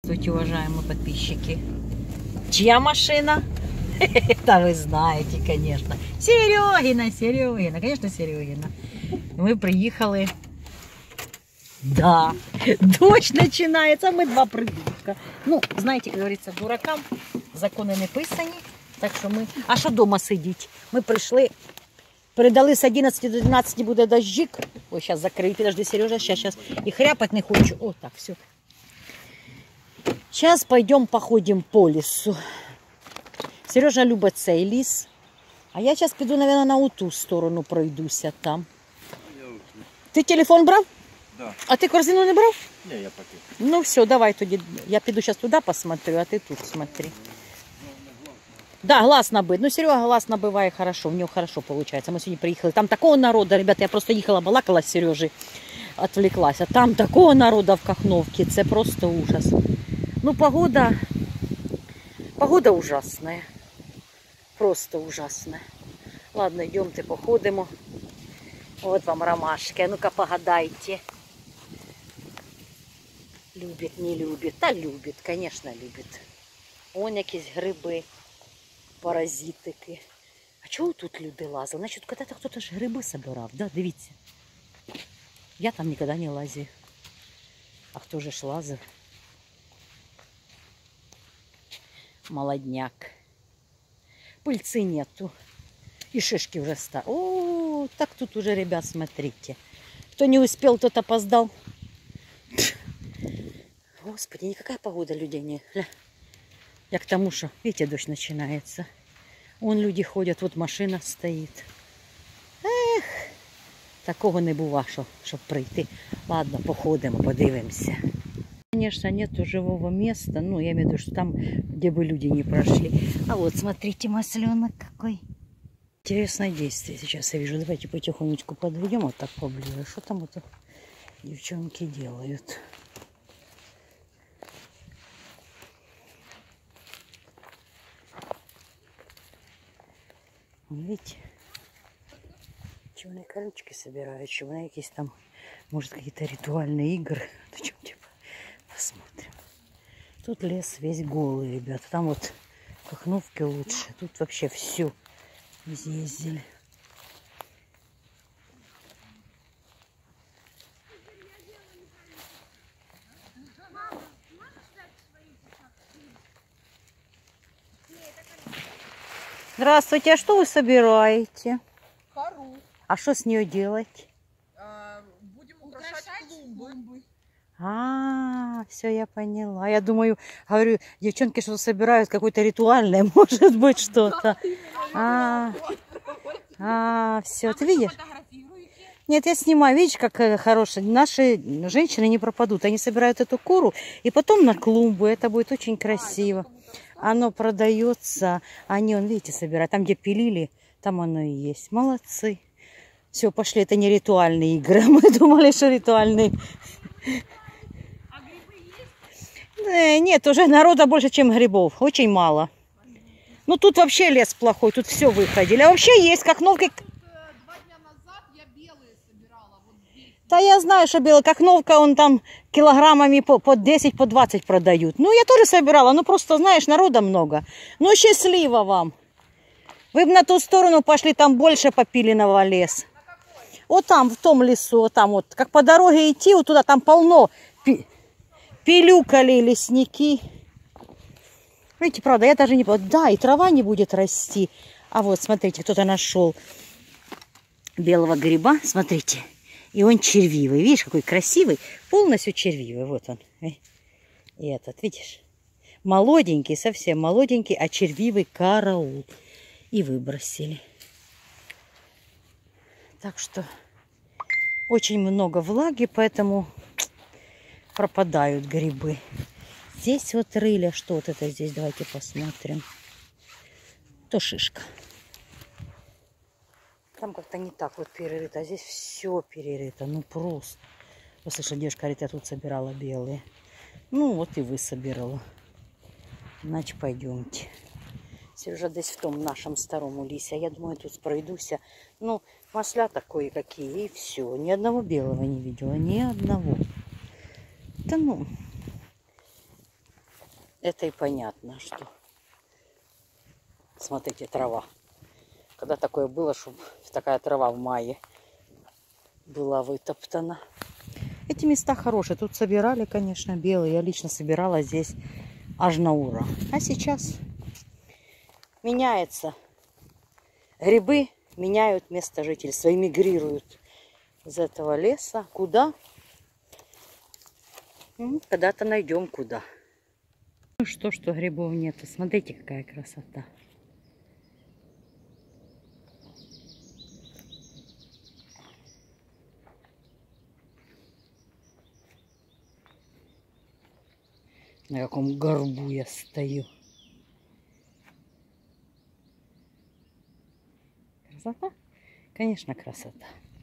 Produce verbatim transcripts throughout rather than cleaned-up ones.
Здравствуйте, уважаемые подписчики. Чья машина? Это вы знаете, конечно. Серегина, Серегина, конечно, Серегина. Мы приехали. Да, дождь начинается, мы два придурка. Ну, знаете, как говорится, дуракам закони не писані. Так що ми... А що дома сидіть? Ми прийшли, передали з одинадцяти до дванадцяти буде дождик. Ой, зараз закрию, подожди, Сережа, сейчас, сейчас. И хряпать не хочу. О, так, все. Сейчас пойдем походим по лесу. Сережа любить цей ліс. А я зараз піду, мабуть, на ту сторону пройдуся там. Ти телефон брав? Да. А ти корзину не брав? Не, я пока. Ну все, давай тоді. Я піду зараз туди посмотрю, а ти тут смотри. Да, глаз набит. Ну, Серега глаз набиває хорошо, у него хорошо получается. Мы сегодня приехали. Там такого народа, ребята, я просто ехала, балакала с Сережей, отвлеклась. А там такого народа в Кахновке, это просто ужас. Ну, погода, погода ужасная. Просто ужасная. Ладно, идемте, походимо. Вот вам ромашки. А ну-ка, погадайте. Любит, не любит. Да любит, конечно, любит. Вон якісь гриби. Паразитики. А чого тут люди лазили? Значить, когда-то кто-то ж гриби собирав, да? Дивіться. Я там никогда не лазив. А хто же ж лазив? Молодняк. Пыльцы нету. И шишки уже стали. О, так тут уже, ребят, смотрите. Кто не успел, тот опоздал. Господи, никакая погода людей не... Я к тому, что, видите, дождь начинается. Вон люди ходят, вот машина стоит. Ех, такого не бува, що, щоб прийти. Ладно, походимо, подивимося. Конечно, нету живого места, ну, я имею в виду, что там, где бы люди не прошли. А вот, смотрите, масленок какой. Интересное действие сейчас я вижу. Давайте потихонечку подведем, вот так поближе. Что там вот девчонки делают? Видите, чего они колючки собирают, чего они какие-то там, может, какие-то ритуальные игры. Идемте посмотрим. Тут лес весь голый, ребята. Там вот в Кахновке лучше. Тут вообще все изъездили. Здравствуйте, а что вы собираете? Кору. А что с нее делать? А, будем украшать, украшать клумбы. А, все, я поняла. Я думаю, говорю, девчонки что-то собирают, какое-то ритуальное, может быть, что-то. А, а, все, ты видишь? Нет, я снимаю. Видишь, как хорошие. Наши женщины не пропадут. Они собирают эту куру и потом на клумбу. Это будет очень красиво. Оно продается. Они, он, видите, собирают. Там, где пилили, там оно и есть. Молодцы. Все, пошли. Это не ритуальные игры. Мы думали, что ритуальные. А грибы есть? Э, нет, уже народа больше, чем грибов. Очень мало. Ну, тут вообще лес плохой. Тут все выходили. А вообще есть Кахновка. Два дня назад я белые собирала. Вот здесь. Да я знаю, что белая Кахновка, он там килограммами по, по десять, по двадцать продают. Ну, я тоже собирала. Ну, просто, знаешь, народа много. Ну, счастливо вам. Вы бы на ту сторону пошли, там больше попиленного леса. Вот там, в том лесу, вот там вот. Как по дороге идти, вот туда, там полно пи пилюкали лесники. Видите, правда, я даже не... Да, и трава не будет расти. А вот, смотрите, кто-то нашел белого гриба. Смотрите. И он червивый. Видишь, какой красивый. Полностью червивый. Вот он. И этот, видишь? Молоденький, совсем молоденький, а червивый караул. И выбросили. Так что очень много влаги, поэтому пропадают грибы. Здесь вот рыля. Что вот это здесь? Давайте посмотрим. То шишка. Там как-то не так вот перерыто. А здесь все перерыто. Ну просто. Вы слышали, девушка говорит, я тут собирала белые. Ну вот и вы собирала. Значит, пойдемте. Сережа десь в том нашем старому лісе. А я думаю, тут пройдуся. Ну, маслята кое-какие. И все. Ни одного белого не видела. Ни одного. Да ну. Это и понятно, что... Смотрите, трава. Когда такое было, чтобы такая трава в мае была вытоптана. Эти места хорошие. Тут собирали, конечно, белые. Я лично собирала здесь аж на ура. А сейчас меняется. Грибы меняют место жительства, эмигрируют из этого леса. Куда? Ну, когда-то найдем куда. Ну что, что грибов нет. Смотрите, какая красота. На каком горбу я стою. Красота? Конечно, красота.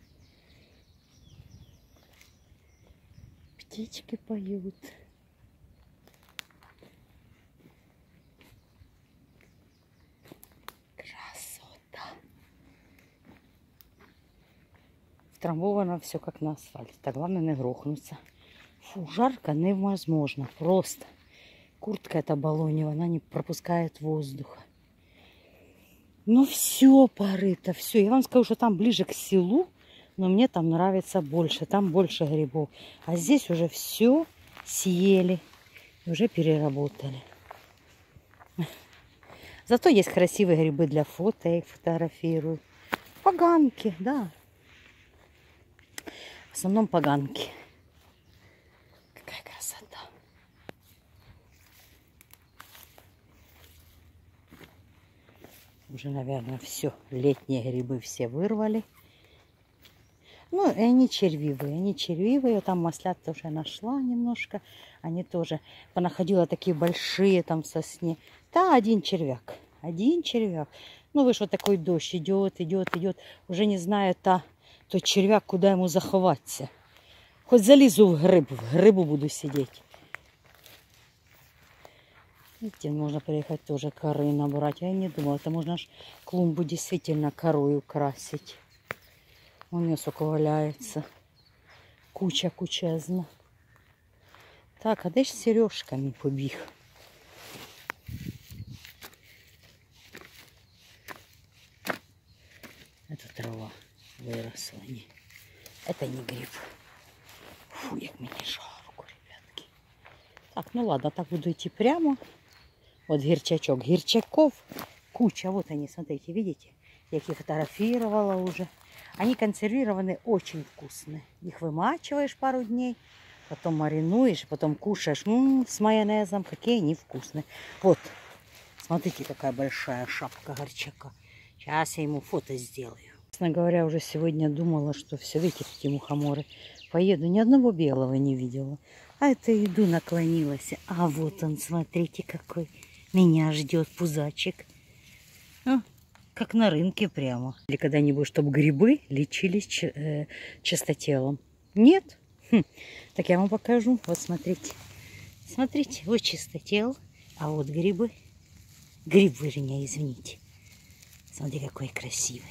Птички поют. Красота. Втрамбовано все как на асфальте. Так главное не грохнуться. Фу, жарко невозможно. Просто. Куртка эта баллонева, она не пропускает воздуха. Ну все, порыто, все. Я вам скажу, что там ближе к селу, но мне там нравится больше. Там больше грибов. А здесь уже все съели. Уже переработали. Зато есть красивые грибы для фото. Я их фотографирую. Поганки, да. В основном поганки. Какая красота. Уже, наверное, все. Летние грибы все вырвали. Ну, и они червивые. Они червивые. Там маслят тоже нашла немножко. Они тоже понаходила такие большие там в сосне. Да, один червяк. Один червяк. Ну, вы что, такой дождь идет, идет, идет. Уже не знаю, та, тот червяк, куда ему заховаться. Хоть залезу в гриб. В грибу буду сидеть. Видите, можно приехать тоже коры набрать. Я не думала, это можно аж клумбу действительно корой украсить. У нее сколько валяется. Куча кучезна. Так, а десь сережками побіг. Это трава выросла. Не. Это не гриб. Фу, як мені жарко, ребятки. Так, ну ладно, так буду идти прямо. Вот гирчачок. Гирчаков куча. Вот они, смотрите, видите? Я их фотографировала уже. Они консервированы, очень вкусные. Их вымачиваешь пару дней, потом маринуешь, потом кушаешь. М-м, с майонезом. Какие они вкусные. Вот. Смотрите, какая большая шапка горчака. Сейчас я ему фото сделаю. Честно говоря, уже сегодня думала, что все, видите, эти мухоморы. Поеду, ни одного белого не видела. А это иду, наклонилась. А вот он, смотрите, какой. Меня ждет пузачек. А, как на рынке прямо. Или когда-нибудь, чтобы грибы лечились э, чистотелом. Нет? Хм. Так я вам покажу. Вот смотрите. Смотрите, вот чистотел. А вот грибы. Гриб, вернее, извините. Смотри, какой красивый.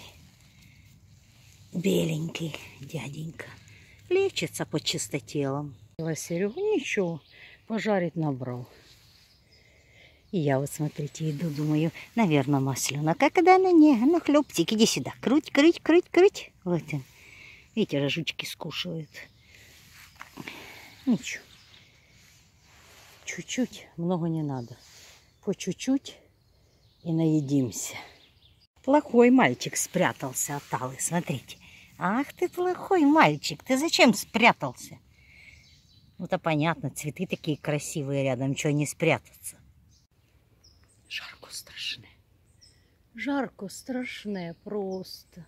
Беленький дяденька. Лечится под чистотелом. Серегу ничего, пожарить набрал. И я вот, смотрите, иду, думаю, наверное, масленок. А когда на не, ну, хлебчик, иди сюда. Круть, круть, круть, круть. Вот он. Видите, рожучки скушивают. Ничего. Чуть-чуть, много не надо. По чуть-чуть и наедимся. Плохой мальчик спрятался от Аллы, смотрите. Ах ты плохой мальчик, ты зачем спрятался? Ну-то понятно, цветы такие красивые рядом, чего не спрятаться. Жарко страшное. Жарко страшное просто.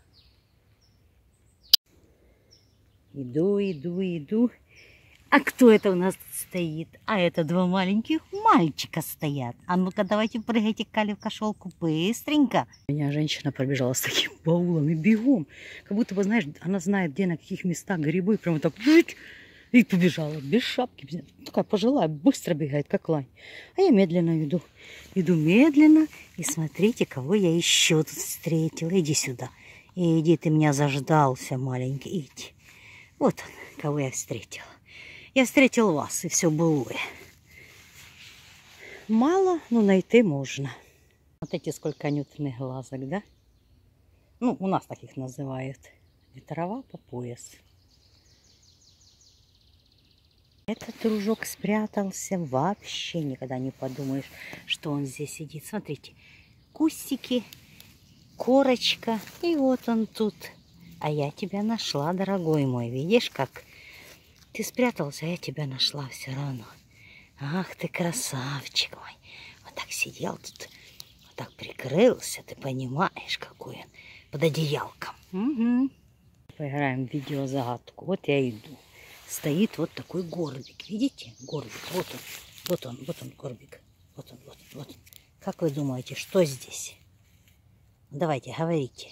Иду, иду, иду. А кто это у нас тут стоит? А это два маленьких мальчика стоят. А ну-ка давайте прыгайте к Кале в кошелку быстренько. У меня женщина пробежала с таким баулом и бегом. Как будто бы, знаешь, она знает, где на каких местах грибы. Прямо так и побежала без шапки. Такая пожилая, быстро бегает, как лань. А я медленно иду. Иду медленно. И смотрите, кого я еще тут встретила. Иди сюда. Иди, ты меня заждался, маленький. Иди. Вот он, кого я встретила. Я встретил вас, и все былое. Мало, но найти можно. Вот эти сколько нютных глазок, да? Ну, у нас таких называют. И трава по пояс. Этот дружок спрятался. Вообще никогда не подумаешь, что он здесь сидит. Смотрите, кустики, корочка. И вот он тут. А я тебя нашла, дорогой мой. Видишь, как ты спрятался, а я тебя нашла все равно. Ах ты красавчик мой. Вот так сидел тут, вот так прикрылся. Ты понимаешь, какой он под одеялком. Угу. Поиграем в видеозагадку. Вот я иду. Стоит вот такой горбик. Видите? Горбик. Вот он. Вот он. Вот он, горбик. Вот он. Вот он. Вот он. Как вы думаете, что здесь? Давайте, говорите.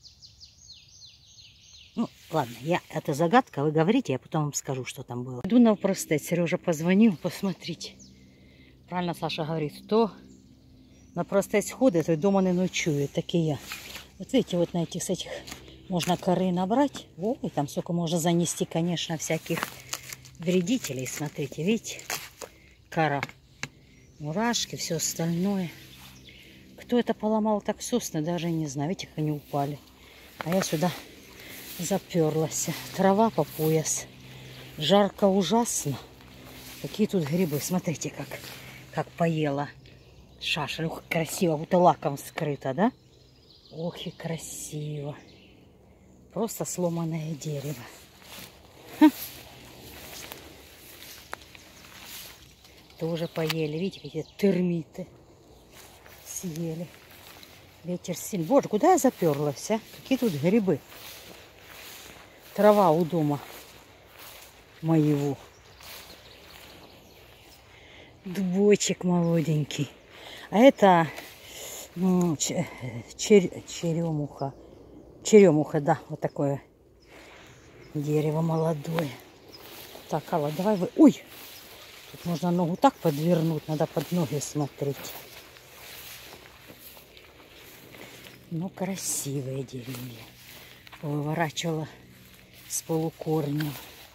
Ну, ладно, я, это загадка, вы говорите, я потом вам скажу, что там было. Иду на простец. Сережа позвонил, посмотрите. Правильно Саша говорит, кто на простец ходит, той дома не ночует, так и я. Вот видите, вот на этих, с этих можно коры набрать. Ой, там сколько можно занести, конечно, всяких вредителей. Смотрите, видите, кора, мурашки, все остальное. Кто это поломал так сосны, даже не знаю. Видите, как они упали. А я сюда заперлась. Трава по пояс. Жарко ужасно. Какие тут грибы. Смотрите, как, как поела шашель. Ух, красиво, будто лаком скрыто, да? Ох, и красиво. Просто сломанное дерево. Ха. Тоже поели. Видите, какие термиты съели. Ветер сильный. Боже, куда я заперлась, а? Какие тут грибы. Трава у дома моего. Дубочек молоденький. А это ну, чер, черемуха. Черемуха, да, вот такое дерево молодое. Так, Алла, давай вы... Ой! Тут можно ногу так подвернуть, надо под ноги смотреть. Ну, красивые деревья. Выворачивала с полукорнем.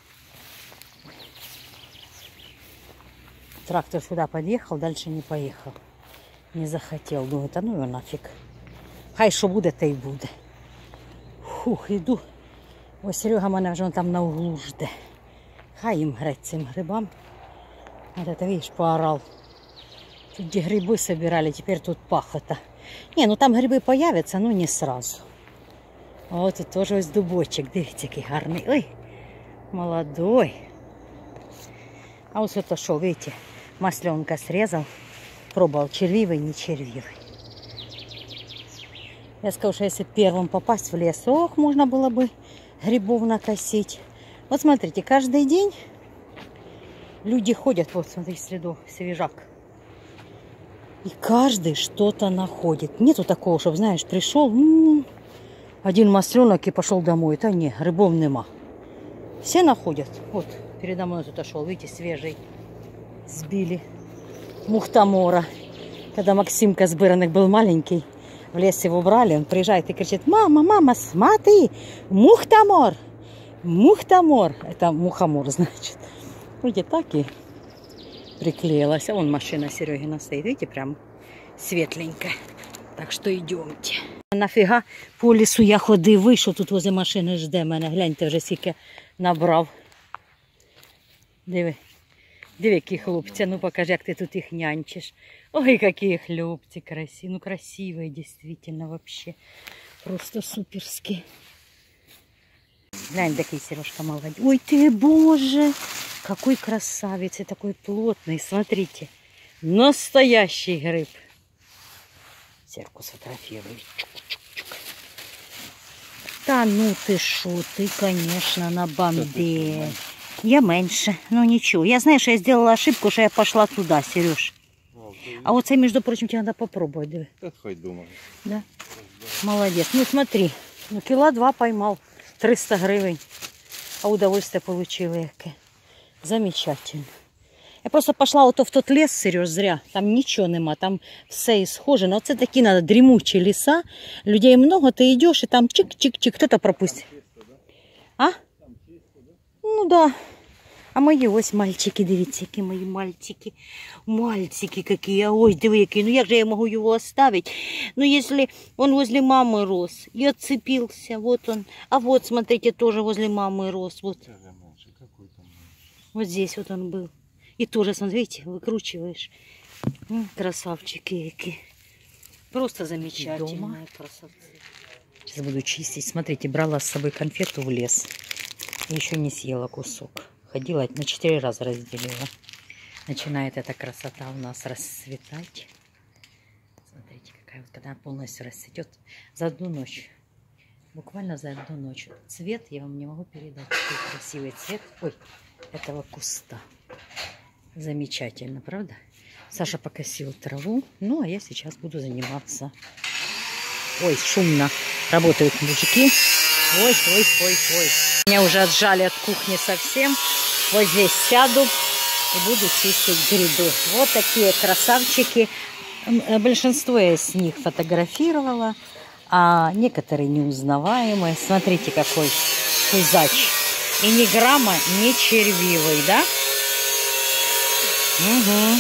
Трактор сюда подъехал, дальше не поехал. Не захотел. Думаю, а ну его нафиг. Хай що буде, те й буде. Фух, іду. Ось Серега мене вже там на углу жде. Хай їм греть цим грибам. Вот это, видишь, поорал. Тут где грибы собирали, теперь тут пахота. Не, ну там грибы появятся, но не сразу. А вот тут тоже ось дубочек, дивіться, який гарний. Ой, молодой. А вот это шел, видите, масленка срезал. Пробовал, червивый, не червивый. Я сказала, что если первым попасть в лес, ох, можно было бы грибов накосить. Вот смотрите, каждый день люди ходят, вот смотрите, следу, свежак. И каждый что-то находит. Нету такого, чтобы, знаешь, пришел, м-м, один масленок и пошел домой. Это не, грибов нема. Все находят. Вот, передо мной тут шел, видите, свежий. Сбили. Мухтамора. Когда Максимка с Быраных был маленький, в лес его брали, он приезжает и кричит: мама, мама, смотри, мухтамор. Мухтамор. Это мухомор, значит. Видите, так и приклеилась. А вон машина Серегина стоит. Видите, прям светленькая. Так что идемте. Нафіга по лісу я ходив, вийшов, тут возле машини жде мене. Гляньте, вже скільки набрав. Диви. Диви, які хлопці. Ну покажи, як ти тут їх нянчиш. Ой, які хлопці красиві. Ну красивые, действительно, вообще. Просто суперски. Глянь, такой Сережка молодец. Ой ты, боже, какой красавец и такой плотный. Смотрите, настоящий гриб. Серку сфотографирую. Чук-чук-чук. Та ну ты шо, ты, конечно, на бомбе. Я меньше, ну ничего. Я знаю, что я сделала ошибку, что я пошла туда, Сереж. А вот это, между прочим, тебе надо попробовать. Давай. Да, хоть думаю. Да? Молодец. Ну смотри, ну кила два поймал. триста гривень. А удовольствие получила яке. Замечательно. Я просто пошла ото в тот лес, Сереж, зря. Там нічого нема, там все і схоже. Но це такі надо дрімучі ліса. Людей много, ти йдеш і там чик-чик-чик, хто-то пропустить. А? Ну да. А мої ось мальчики, дивіться, які мої мальчики. Мальчики какие. Ой, диви, які. Ну як же я могу его оставить? Ну если он возле мамы рос и отцепился, вот он. А вот, смотрите, тоже возле мамы рос. Вот. Вот здесь вот он был. И тоже, смотрите, выкручиваешь. Красавчики какие. Просто замечательные красавцы. Сейчас буду чистить. Смотрите, брала с собой конфету в лес. И еще не съела кусок. Ходила, на четыре раза разделила. Начинает эта красота у нас расцветать. Смотрите, какая вот, когда она полностью расцветет за одну ночь. Буквально за одну ночь. Цвет я вам не могу передать. Какой красивый цвет. Ой, этого куста. Замечательно, правда? Саша покосил траву. Ну, а я сейчас буду заниматься. Ой, шумно работают мужики. Ой, ой, ой, ой. Меня уже отжали от кухни совсем. Вот здесь сяду и буду чистить грибы. Вот такие красавчики. Большинство я с них фотографировала, а некоторые неузнаваемые. Смотрите, какой пузач. И ни грамма не червивый, да? Угу.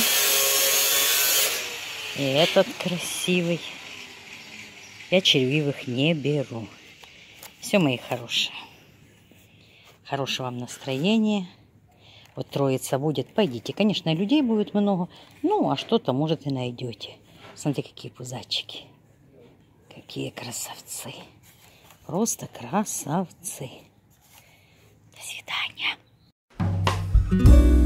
И этот красивый. Я червивых не беру. Все, мои хорошие. Хорошего вам настроения. Вот троица будет. Пойдите. Конечно, людей будет много. Ну, а что-то, может, и найдете. Смотрите, какие пузачки. Какие красавцы. Просто красавцы. До свидания.